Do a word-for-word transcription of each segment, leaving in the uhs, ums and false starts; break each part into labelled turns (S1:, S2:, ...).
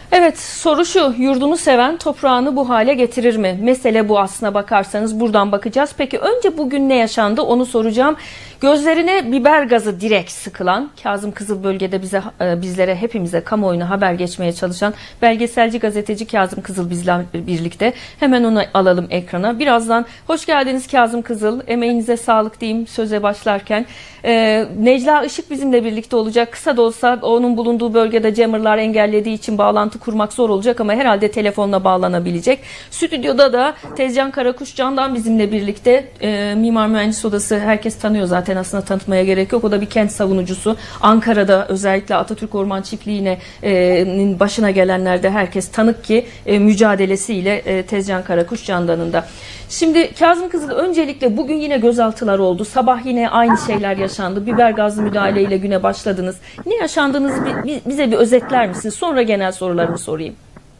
S1: Evet, soru şu: yurdunu seven toprağını bu hale getirir mi? Mesele bu, aslına bakarsanız buradan bakacağız. Peki önce bugün ne yaşandı onu soracağım. Gözlerine biber gazı direkt sıkılan, Kazım Kızıl bölgede bize, bizlere, hepimize, kamuoyuna haber geçmeye çalışan belgeselci, gazeteci Kazım Kızıl bizle birlikte. Hemen onu alalım ekrana. Birazdan hoş geldiniz Kazım Kızıl. Emeğinize sağlık diyeyim söze başlarken. Ee, Necla Işık bizimle birlikte olacak. Kısa da olsa onun bulunduğu bölgede jammerlar engellediği için bağlantı kurmak zor olacak ama herhalde telefonla bağlanabilecek. Stüdyoda da Tezcan Karakuşcan'dan bizimle birlikte. Ee, Mimar Mühendis Odası herkes tanıyor zaten, aslında tanıtmaya gerek yok. O da bir kent savunucusu. Ankara'da özellikle Atatürk Orman Çiftliği'nin başına gelenlerde herkes tanık ki e, mücadelesiyle e, Tezcan Karakuşcan'danın da. Şimdi Kazım Kızıl, öncelikle bugün yine gözaltılar oldu. Sabah yine aynı şeyler yaşandı. Biber gazlı müdahaleyle güne başladınız. Ne yaşandığınızı bize bir özetler misiniz? Sonra genel sorularımı sorayım.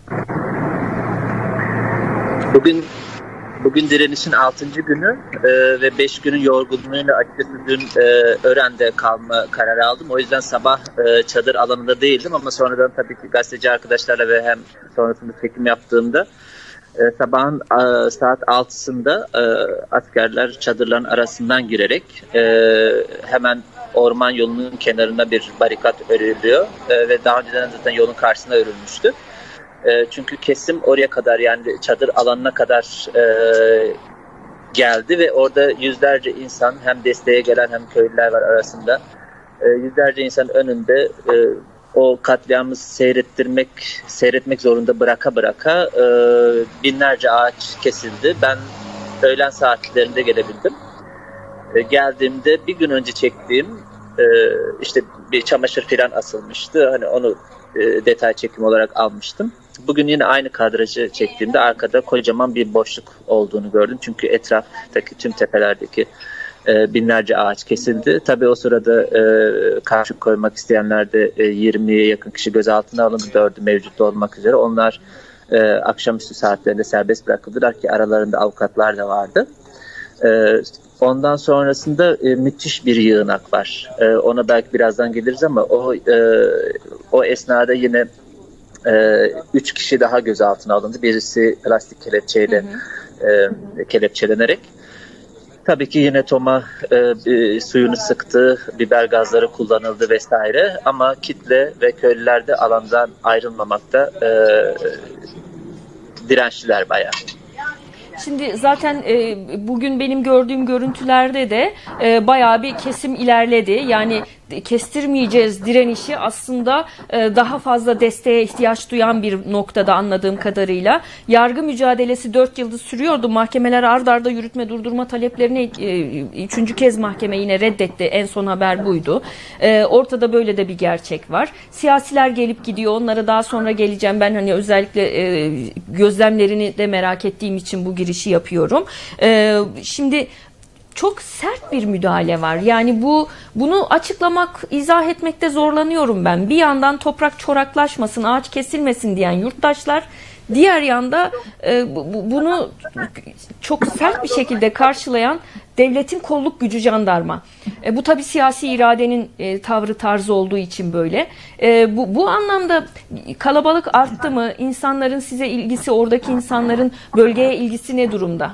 S2: Bugün bugün direnişin altıncı günü e, ve beş günün yorgunluğuyla açıkçası dün e, Ören'de kalma kararı aldım. O yüzden sabah e, çadır alanında değildim ama sonradan tabii ki gazeteci arkadaşlarla ve hem sonrasında çekim yaptığımda e, sabahın e, saat altısında e, askerler çadırların arasından girerek e, hemen orman yolunun kenarına bir barikat örülüyor e, ve daha önceden zaten yolun karşısına örülmüştü. E, çünkü kesim oraya kadar, yani çadır alanına kadar e, geldi ve orada yüzlerce insan, hem desteğe gelen hem köylüler var arasında. E, yüzlerce insan önünde e, o katliamı seyrettirmek, seyretmek zorunda bıraka bıraka e, binlerce ağaç kesildi. Ben öğlen saatlerinde gelebildim. E, geldiğimde bir gün önce çektiğim e, işte bir çamaşır filan asılmıştı. Hani onu e, detay çekim olarak almıştım. Bugün yine aynı kadrajı çektiğimde arkada kocaman bir boşluk olduğunu gördüm. Çünkü etraftaki tüm tepelerdeki e, binlerce ağaç kesildi. Tabii o sırada e, karşı koymak isteyenler de e, yirmiye yakın kişi gözaltına alındı. dördü mevcut olmak üzere. Onlar e, akşamüstü saatlerinde serbest bırakıldılar ki aralarında avukatlar da vardı. E, ondan sonrasında e, müthiş bir yığınak var. E, ona belki birazdan geliriz ama o e, o esnada yine Ee, üç kişi daha gözaltına alındı. Birisi plastik kelepçeyle hı hı. E, kelepçelenerek. Tabii ki yine Toma e, e, suyunu sıktı, biber gazları kullanıldı vesaire. Ama kitle ve köylüler de alandan ayrılmamakta e, dirençliler bayağı.
S1: Şimdi zaten e, bugün benim gördüğüm görüntülerde de e, bayağı bir kesim ilerledi. Yani kestirmeyeceğiz direnişi aslında e, daha fazla desteğe ihtiyaç duyan bir noktada anladığım kadarıyla. Yargı mücadelesi dört yıldır sürüyordu. Mahkemeler ard arda yürütme durdurma taleplerini e, üçüncü kez mahkeme yine reddetti. En son haber buydu. E, ortada böyle de bir gerçek var. Siyasiler gelip gidiyor. Onlara daha sonra geleceğim. Ben hani özellikle e, gözlemlerini de merak ettiğim için bu girişi yapıyorum. E, şimdi çok sert bir müdahale var. Yani bu bunu açıklamak, izah etmekte zorlanıyorum ben. Bir yandan toprak çoraklaşmasın, ağaç kesilmesin diyen yurttaşlar, diğer yanda e, bu, bunu çok sert bir şekilde karşılayan devletin kolluk gücü, jandarma. E, bu tabii siyasi iradenin e, tavrı tarzı olduğu için böyle. E, bu, bu anlamda kalabalık arttı mı? İnsanların size ilgisi, oradaki insanların bölgeye ilgisi ne durumda?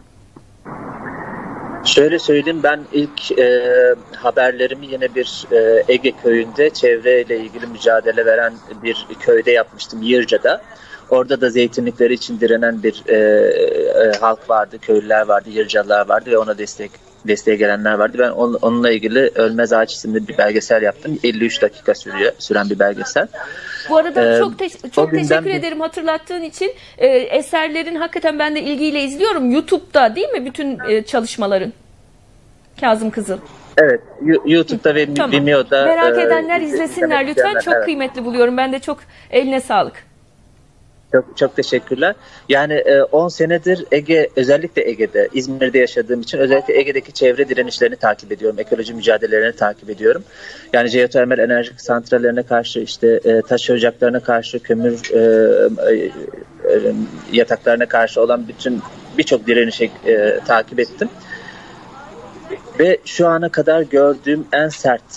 S2: Şöyle söyleyeyim, ben ilk e, haberlerimi yine bir e, Ege köyünde çevreyle ilgili mücadele veren bir köyde yapmıştım, Yırca'da. Orada da zeytinlikleri için direnen bir e, e, halk vardı, köylüler vardı, Yırcalılar vardı ve ona destek desteğe gelenler vardı. Ben on, onunla ilgili Ölmez Ağaç isimli bir belgesel yaptım. elli üç dakika sürüyor, süren bir belgesel.
S1: Bu arada
S2: ee,
S1: çok te çok teşekkür bir... ederim hatırlattığın için. Ee, eserlerin hakikaten ben de ilgiyle izliyorum. YouTube'da değil mi bütün e, çalışmaların? Kazım Kızıl.
S2: Evet, YouTube'da ve tamam. Vimeo'da.
S1: Merak edenler e, izlesinler lütfen. Çok evet. Kıymetli buluyorum. Ben de çok, eline sağlık.
S2: Çok, çok teşekkürler. Yani on senedir Ege, özellikle Ege'de, İzmir'de yaşadığım için özellikle Ege'deki çevre direnişlerini takip ediyorum. Ekoloji mücadelelerini takip ediyorum. Yani jeotermal enerji santrallerine karşı, işte taş ocaklarına karşı, kömür e, e, yataklarına karşı olan bütün birçok direnişi e, takip ettim. Ve şu ana kadar gördüğüm en sert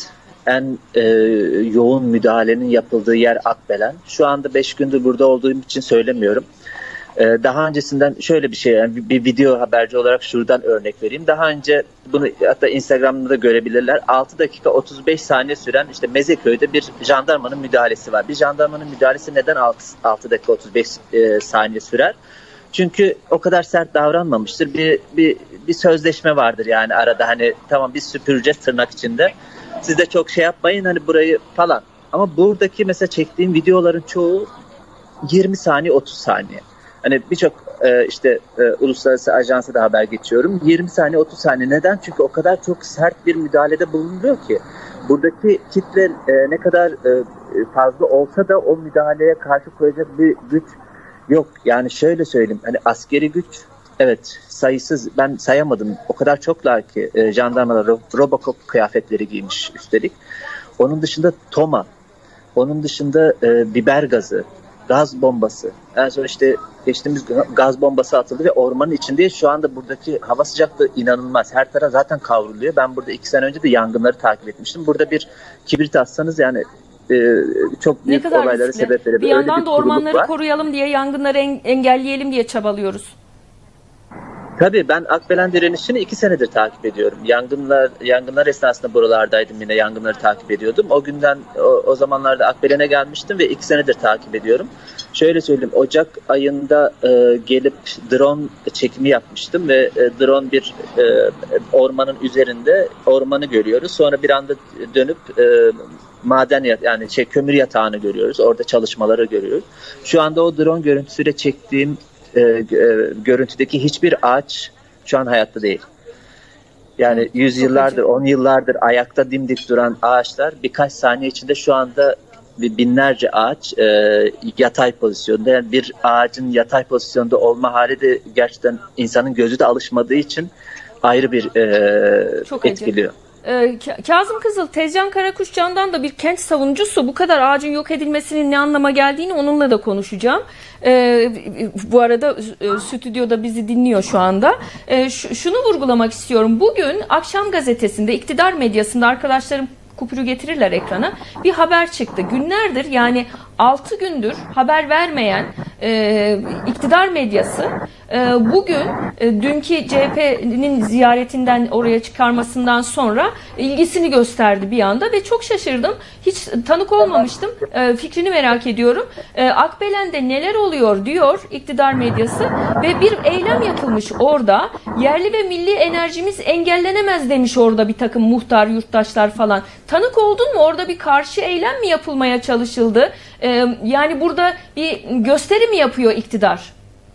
S2: en e, yoğun müdahalenin yapıldığı yer Akbelen. Şu anda beş gündür burada olduğum için söylemiyorum. E, daha öncesinden şöyle bir şey, yani bir, bir video haberci olarak şuradan örnek vereyim. Daha önce bunu hatta Instagram'da da görebilirler. altı dakika otuz beş saniye süren işte Mezeköy'de bir jandarmanın müdahalesi var. Bir jandarmanın müdahalesi neden altı dakika otuz beş e, saniye sürer? Çünkü o kadar sert davranmamıştır. Bir, bir, bir sözleşme vardır yani arada, hani tamam biz süpüreceğiz tırnak içinde. Siz de çok şey yapmayın hani burayı falan. Ama buradaki mesela çektiğim videoların çoğu yirmi saniye otuz saniye. Hani birçok e, işte e, uluslararası ajansa da haber geçiyorum. yirmi saniye otuz saniye. Neden? Çünkü o kadar çok sert bir müdahalede bulunuyor ki. Buradaki kitle e, ne kadar e, fazla olsa da o müdahaleye karşı koyacak bir güç yok. Yani şöyle söyleyeyim, hani askeri güç evet sayısız, ben sayamadım, o kadar çoklar ki e, jandarmalar Robocop kıyafetleri giymiş üstelik. Onun dışında toma, onun dışında e, biber gazı, gaz bombası. En son işte geçtiğimiz gün gaz bombası atıldı ve ormanın içindeyiz. Şu anda buradaki hava sıcaklığı inanılmaz. Her taraf zaten kavruluyor. Ben burada iki sene önce de yangınları takip etmiştim. Burada bir kibrit atsanız yani e, çok büyük olaylara sebep verebilir.
S1: Bir yandan bir da ormanları var. Koruyalım diye, yangınları en, engelleyelim diye çabalıyoruz.
S2: Tabii ben Akbelen direnişini iki senedir takip ediyorum. Yangınlar yangınlar esnasında buralardaydım, yine yangınları takip ediyordum. O günden o, o zamanlarda Akbelen'e gelmiştim ve iki senedir takip ediyorum. Şöyle söyleyeyim, Ocak ayında e, gelip drone çekimi yapmıştım ve e, drone bir e, ormanın üzerinde ormanı görüyoruz. Sonra bir anda dönüp e, maden yat yani şey kömür yatağını görüyoruz. Orada çalışmaları görüyoruz. Şu anda o drone görüntüsüyle çektiğim E, e, görüntüdeki hiçbir ağaç şu an hayatta değil. Yani yüzyıllardır, on yıllardır ayakta dimdik duran ağaçlar birkaç saniye içinde şu anda binlerce ağaç e, yatay pozisyonda. Yani bir ağacın yatay pozisyonda olma hali de gerçekten insanın gözü de alışmadığı için ayrı bir e,
S1: Çok
S2: etkiliyor.
S1: Acı. Ee, Kazım Kızıl, Tezcan Karakuşcan'dan da bir kent savunucusu, bu kadar ağacın yok edilmesinin ne anlama geldiğini onunla da konuşacağım. Ee, bu arada e, stüdyoda bizi dinliyor şu anda. Ee, şunu vurgulamak istiyorum. Bugün Akşam Gazetesi'nde, iktidar medyasında, arkadaşlarım kupürü getirirler ekrana, bir haber çıktı. Günlerdir, yani altı gündür haber vermeyen e, iktidar medyası e, bugün e, dünkü C H P'nin ziyaretinden, oraya çıkarmasından sonra ilgisini gösterdi bir anda ve çok şaşırdım. Hiç tanık olmamıştım. E, fikrini merak ediyorum. E, Akbelen'de neler oluyor diyor iktidar medyası ve bir eylem yapılmış orada. Yerli ve milli enerjimiz engellenemez demiş orada bir takım muhtar, yurttaşlar falan. Tanık oldun mu? Orada bir karşı eylem mi yapılmaya çalışıldı? Ee, yani burada bir gösteri mi yapıyor iktidar?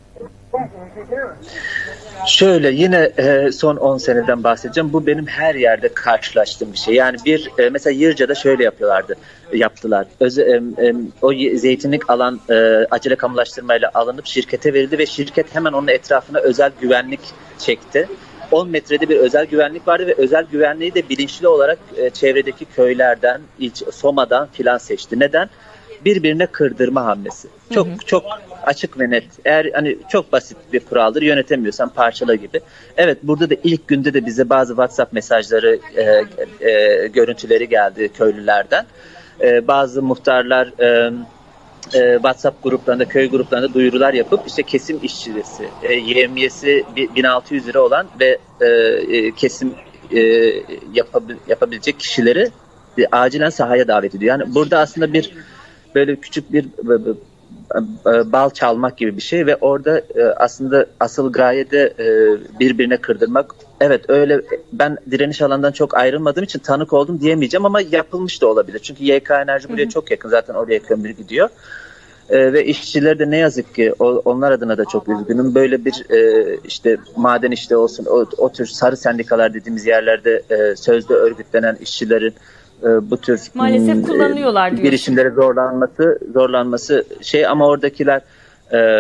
S2: Şöyle yine e, son on seneden bahsedeceğim. Bu benim her yerde karşılaştığım bir şey. Yani bir e, mesela Yırca'da şöyle yapıyorlardı, yaptılar. Öz, e, e, o zeytinlik alan e, acele kamulaştırmayla alınıp şirkete verildi ve şirket hemen onun etrafına özel güvenlik çekti. on metrede bir özel güvenlik vardı ve özel güvenliği de bilinçli olarak e, çevredeki köylerden, ilç, Soma'dan filan seçti. Neden? Birbirine kırdırma hamlesi. Çok hı hı. çok açık ve net. Eğer hani çok basit bir kuraldır, yönetemiyorsan parçala gibi. Evet, burada da ilk günde de bize bazı WhatsApp mesajları, e, e, görüntüleri geldi köylülerden. E, bazı muhtarlar e, e, WhatsApp gruplarında, köy gruplarında duyurular yapıp işte kesim işçisi, e, yevmiyesi bin altı yüz lira olan ve e, kesim e, yapabil, yapabilecek kişileri e, acilen sahaya davet ediyor. Yani burada aslında bir böyle küçük bir bal çalmak gibi bir şey ve orada aslında asıl gaye de birbirine kırdırmak. Evet, öyle, ben direniş alanından çok ayrılmadığım için tanık oldum diyemeyeceğim ama yapılmış da olabilir. Çünkü Y K Enerji buraya hı hı. çok yakın, zaten oraya kömür gidiyor. Ee, ve işçiler de ne yazık ki o, onlar adına da çok üzgünüm. Böyle bir e, işte maden işte olsun, o, o tür sarı sendikalar dediğimiz yerlerde e, sözde örgütlenen işçilerin bu tür
S1: maalesef kullanıyorlar diyor.
S2: Girişimlere zorlanması zorlanması şey ama oradakiler e,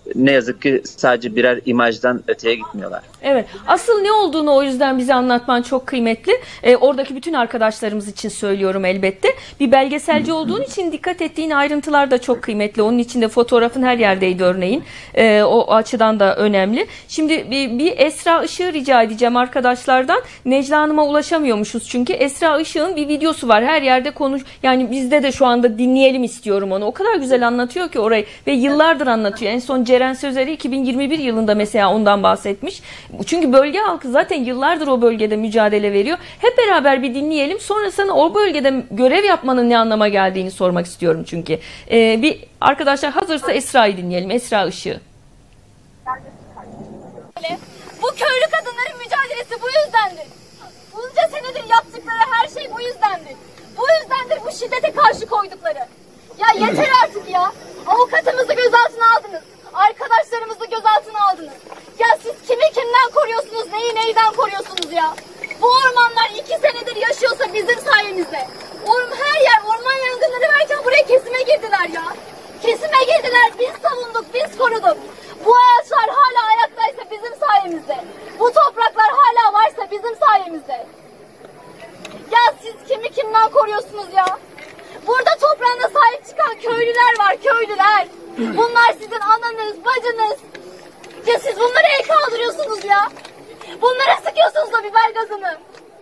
S2: ne yazık ki sadece birer imajdan öteye gitmiyorlar.
S1: Evet. Asıl ne olduğunu o yüzden bize anlatman çok kıymetli. Ee, oradaki bütün arkadaşlarımız için söylüyorum elbette. Bir belgeselci olduğun için dikkat ettiğin ayrıntılar da çok kıymetli. Onun için de fotoğrafın her yerdeydi örneğin. Ee, o açıdan da önemli. Şimdi bir, bir Esra Işık'ı rica edeceğim arkadaşlardan. Necla Hanım'a ulaşamıyormuşuz çünkü. Esra Işık'ın bir videosu var. Her yerde konuş. Yani bizde de şu anda dinleyelim istiyorum onu. O kadar güzel anlatıyor ki orayı ve yıllardır anlatıyor. En son Ceren Sözer'i iki bin yirmi bir yılında mesela ondan bahsetmiş. Çünkü bölge halkı zaten yıllardır o bölgede mücadele veriyor. Hep beraber bir dinleyelim. Sonra sana o bölgede görev yapmanın ne anlama geldiğini sormak istiyorum çünkü. Ee, bir arkadaşlar hazırsa Esra'yı dinleyelim. Esra Işık.
S3: Bu köylü kadınların mücadelesi bu yüzdendir. Bunca senedir yaptıkları her şey bu yüzdendir. Bu yüzdendir bu şiddete karşı koydukları. Ya yeter artık ya. Avukatımızı gözaltına aldınız. Arkadaşlarımızı gözaltına aldınız. Ya siz kimi kimden koruyorsunuz, neyi neyden koruyorsunuz ya? Bu ormanlar iki senedir yaşıyorsa bizim sayemizde. Orm, her yer orman yangınları varken buraya kesime girdiler ya. Kesime girdiler, biz savunduk, biz koruduk. Bu ağaçlar hala ayaktaysa bizim sayemizde. Bu topraklar hala varsa bizim sayemizde. Ya siz kimi kimden koruyorsunuz ya? Burada toprağına sahip çıkan köylüler var, köylüler. Bunlar sizin ananız, bacınız. Ya siz bunlara el kaldırıyorsunuz ya. Bunlara sıkıyorsunuz da biber gazını.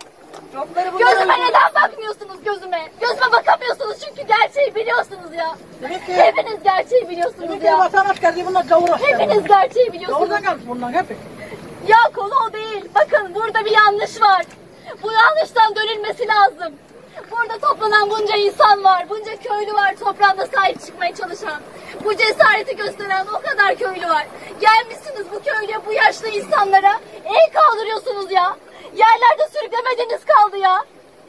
S3: Gözüme neden bakmıyorsunuz gözüme? Gözüme bakamıyorsunuz çünkü gerçeği biliyorsunuz ya. Hepiniz gerçeği biliyorsunuz ya. Hepiniz gerçeği biliyorsunuz. Ya konu o değil. Bakın burada bir yanlış var. Bu yanlıştan dönülmesi lazım. Burada toplanan bunca insan var, bunca köylü var toprağına sahip çıkmaya çalışan. Bu cesareti gösteren o kadar köylü var. Gelmişsiniz bu köylüye, bu yaşlı insanlara el kaldırıyorsunuz ya. Yerlerde sürüklemediğiniz kaldı ya.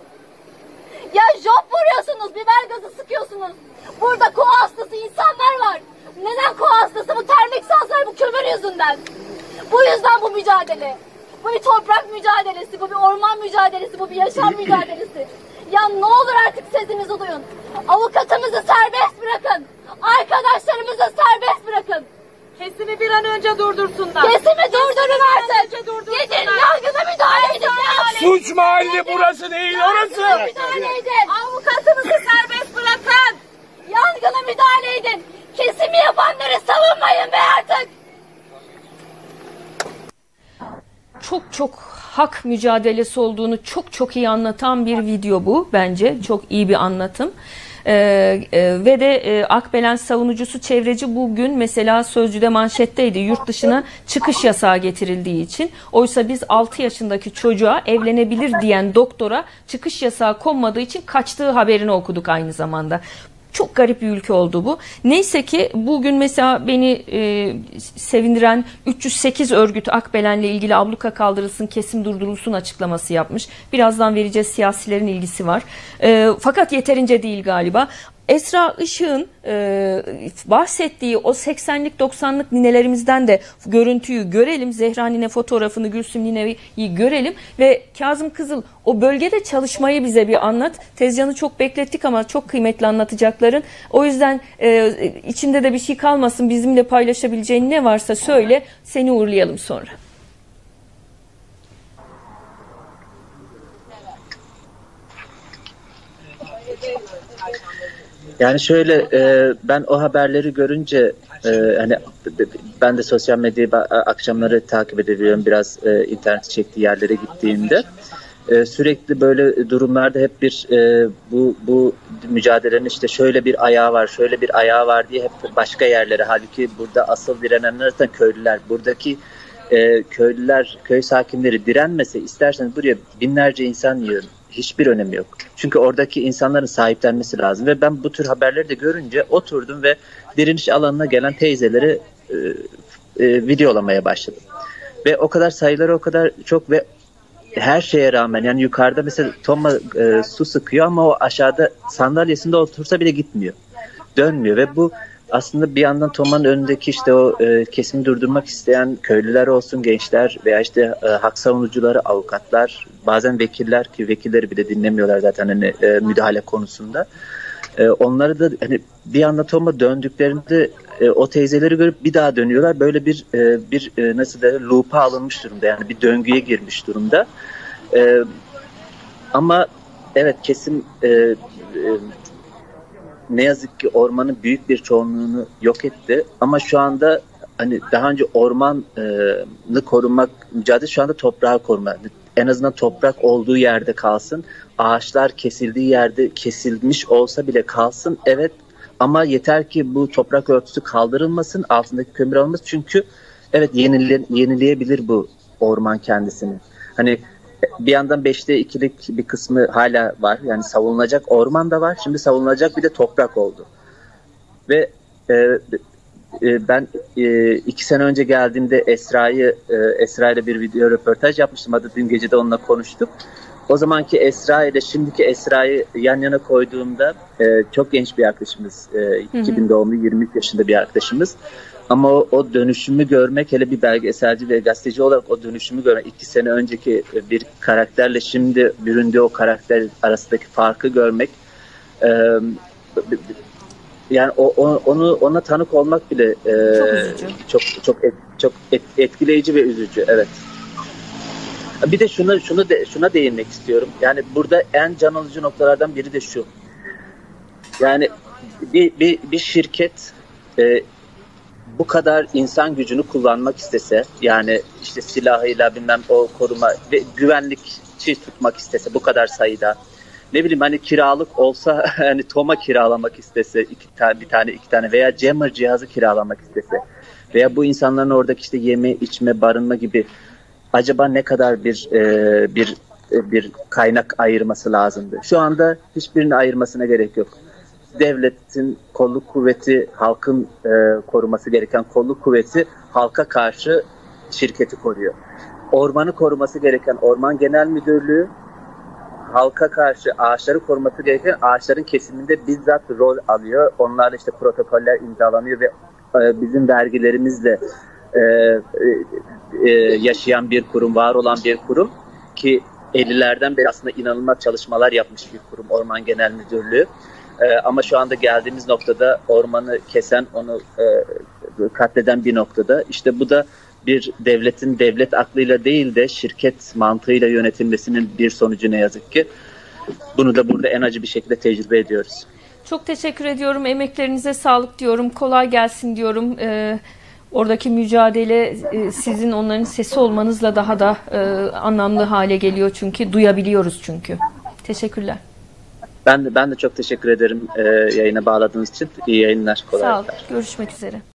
S3: Ya job vuruyorsunuz, biber gazı sıkıyorsunuz. Burada koa hastası insanlar var. Neden koa hastası? Bu termik santral, bu kömür yüzünden. Bu yüzden bu mücadele. Bu bir toprak mücadelesi, bu bir orman mücadelesi, bu bir yaşam mücadelesi. Ya ne olur artık sesimizi duyun. Avukatımızı serbest bırakın. Arkadaşlarımızı serbest bırakın.
S4: Kesimi bir an önce durdursunlar.
S3: Kesimi durdurun artık. Gidin yangına müdahale edin.
S5: Suç mahalli burası değil orası.
S3: Yangına müdahale edin. Avukatımızı serbest bırakın. Yangına müdahale edin. Kesimi yapanları savunmayın be artık.
S1: Çok çok hak mücadelesi olduğunu çok çok iyi anlatan bir video bu bence. Çok iyi bir anlatım. Ee, e, ve de e, Akbelen savunucusu çevreci bugün mesela Sözcü'de manşetteydi, yurt dışına çıkış yasağı getirildiği için. Oysa biz altı yaşındaki çocuğa evlenebilir diyen doktora çıkış yasağı konmadığı için kaçtığı haberini okuduk aynı zamanda. Çok garip bir ülke oldu bu. Neyse ki bugün mesela beni e, sevindiren üç yüz sekiz örgüt Akbelen'le ilgili abluka kaldırılsın, kesim durdurulsun açıklaması yapmış. Birazdan vereceğiz, siyasilerin ilgisi var. E, fakat yeterince değil galiba. Esra Işık'ın e, bahsettiği o seksenlik doksanlık ninelerimizden de görüntüyü görelim. Zehra Nine fotoğrafını, Gülsüm Nine'yi görelim ve Kazım Kızıl o bölgede çalışmayı bize bir anlat. Tezcan'ı çok beklettik ama çok kıymetli anlatacakların. O yüzden e, içinde de bir şey kalmasın, bizimle paylaşabileceğin ne varsa söyle, seni uğurlayalım sonra.
S2: Yani şöyle e, ben o haberleri görünce e, hani ben de sosyal medyayı akşamları takip edebiliyorum, biraz e, internet çektiği yerlere gittiğimde e, sürekli böyle durumlarda hep bir e, bu bu mücadelenin işte şöyle bir ayağı var, şöyle bir ayağı var diye hep başka yerlere, halbuki burada asıl direnenler de köylüler. Buradaki e, köylüler, köy sakinleri direnmese, isterseniz buraya binlerce insan yığın. Hiçbir önemi yok. Çünkü oradaki insanların sahiplenmesi lazım. Ve ben bu tür haberleri de görünce oturdum ve direniş alanına gelen teyzeleri e, e, videolamaya başladım. Ve o kadar sayıları o kadar çok ve her şeye rağmen, yani yukarıda mesela Tom'a e, su sıkıyor ama o aşağıda sandalyesinde otursa bile gitmiyor. Dönmüyor ve bu aslında bir yandan Tom'un önündeki işte o e, kesimi durdurmak isteyen köylüler olsun, gençler veya işte e, hak savunucuları, avukatlar, bazen vekiller, ki vekilleri bile dinlemiyorlar zaten hani e, müdahale konusunda. E, onları da hani bir anda Tom'a döndüklerinde E, o teyzeleri görüp bir daha dönüyorlar. Böyle bir e, bir e, nasıl derler, loop'a alınmış durumda. Yani bir döngüye girmiş durumda. E, ama evet, kesim e, e, ne yazık ki ormanın büyük bir çoğunluğunu yok etti. Ama şu anda hani daha önce ormanı korumak mücadelesi, şu anda toprağı koruma. En azından toprak olduğu yerde kalsın. Ağaçlar kesildiği yerde kesilmiş olsa bile kalsın. Evet, ama yeter ki bu toprak örtüsü kaldırılmasın, altındaki kömür alınmasın. Çünkü evet, yenile, yenileyebilir bu orman kendisini. Hani bir yandan beşte ikilik bir kısmı hala var. Yani savunulacak orman da var. Şimdi savunulacak bir de toprak oldu. Ve e, e, ben e, iki sene önce geldiğimde Esra'yı e, Esra ile bir video röportaj yapmıştım. Hadi dün gece de onunla konuştuk. O zamanki Esra ile şimdiki Esra'yı yan yana koyduğumda e, çok genç bir arkadaşımız. E, iki bin doğumlu, yirmi üç yaşında bir arkadaşımız. Ama o, o dönüşümü görmek, hele bir belgeselci ve gazeteci olarak o dönüşümü görmek, iki sene önceki bir karakterle şimdi büründüğü o karakter arasındaki farkı görmek, e, yani o, o, onu ona tanık olmak bile e,
S1: çok üzücü.
S2: çok çok et, çok et, etkileyici ve üzücü. Evet. Bir de şuna şunu de, şuna değinmek istiyorum. Yani burada en can alıcı noktalardan biri de şu. Yani bir bir, bir şirket e, bu kadar insan gücünü kullanmak istese, yani işte silahıyla bilmem o koruma ve güvenlikçi tutmak istese bu kadar sayıda, ne bileyim hani kiralık olsa hani TOM'a kiralamak istese iki tane bir tane iki tane veya jammer cihazı kiralamak istese veya bu insanların oradaki işte yeme içme barınma gibi, acaba ne kadar bir e, bir bir kaynak ayırması lazımdı? Şu anda hiçbirini ayırmasına gerek yok. Devletin kolluk kuvveti, halkın e, koruması gereken kolluk kuvveti halka karşı şirketi koruyor. Ormanı koruması gereken Orman Genel Müdürlüğü halka karşı ağaçları koruması gereken ağaçların kesiminde bizzat rol alıyor. Onlarla işte protokoller imzalanıyor ve e, bizim vergilerimizle e, e, yaşayan bir kurum, var olan bir kurum ki ellilerden beri aslında inanılmaz çalışmalar yapmış bir kurum Orman Genel Müdürlüğü. Ee, ama şu anda geldiğimiz noktada ormanı kesen, onu e, katleden bir noktada. İşte bu da bir devletin devlet aklıyla değil de şirket mantığıyla yönetilmesinin bir sonucu ne yazık ki. Bunu da burada en acı bir şekilde tecrübe ediyoruz.
S1: Çok teşekkür ediyorum. Emeklerinize sağlık diyorum. Kolay gelsin diyorum. Ee, oradaki mücadele e, sizin onların sesi olmanızla daha da e, anlamlı hale geliyor çünkü duyabiliyoruz çünkü. Teşekkürler.
S2: Ben de, ben de çok teşekkür ederim e, yayına bağladığınız için. İyi yayınlar. Kolaylıklar.
S1: Sağ olun. Görüşmek üzere.